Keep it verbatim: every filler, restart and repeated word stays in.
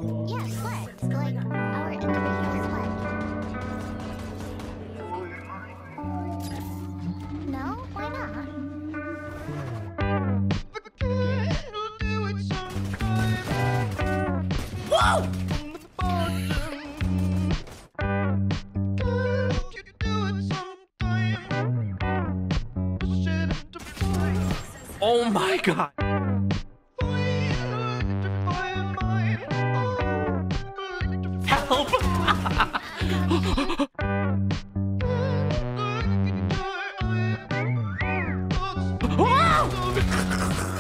Yeah, flex. Like our individual flex. No? Why not? Whoa! Oh my god! Help! Wow!